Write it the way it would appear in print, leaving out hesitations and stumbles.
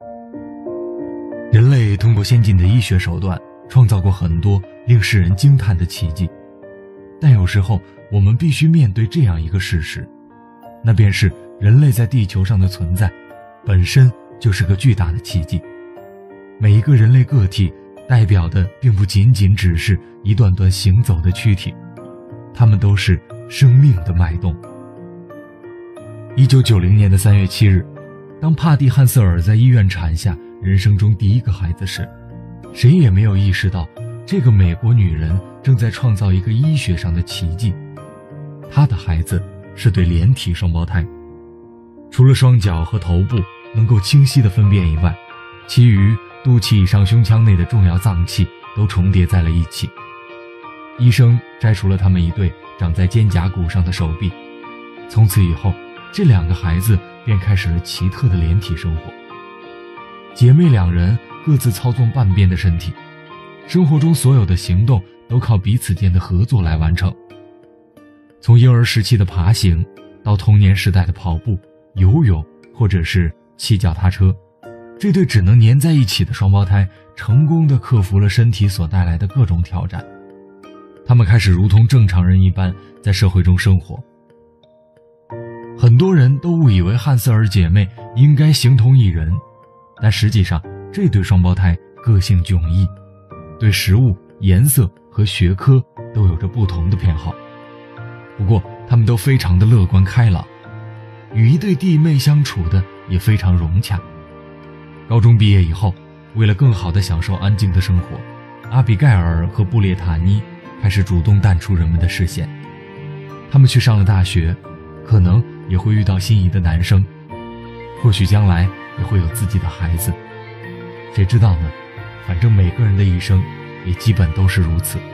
人类通过先进的医学手段创造过很多令世人惊叹的奇迹，但有时候我们必须面对这样一个事实，那便是人类在地球上的存在本身就是个巨大的奇迹。每一个人类个体代表的并不仅仅只是一段段行走的躯体，它们都是生命的脉动。1990年的3月7日，当帕蒂·汉瑟尔在医院产下人生中第一个孩子时，谁也没有意识到这个美国女人正在创造一个医学上的奇迹。她的孩子是对连体双胞胎，除了双脚和头部能够清晰地分辨以外，其余肚脐以上胸腔内的重要脏器都重叠在了一起。医生摘除了他们一对长在肩胛骨上的手臂，从此以后，这两个孩子便开始了奇特的连体生活。姐妹两人各自操纵半边的身体，生活中所有的行动都靠彼此间的合作来完成。从婴儿时期的爬行，到童年时代的跑步、游泳或者是骑脚踏车，这对只能粘在一起的双胞胎成功地克服了身体所带来的各种挑战。他们开始如同正常人一般在社会中生活。很多人都误以为汉瑟尔姐妹应该形同一人，但实际上这对双胞胎个性迥异，对食物、颜色和学科都有着不同的偏好。不过他们都非常的乐观开朗，与一对弟妹相处的也非常融洽。高中毕业以后，为了更好地享受安静的生活，阿比盖尔和布列塔尼开始主动淡出人们的视线。他们去上了大学，可能也会遇到心仪的男生，或许将来也会有自己的孩子，谁知道呢？反正每个人的一生也基本都是如此。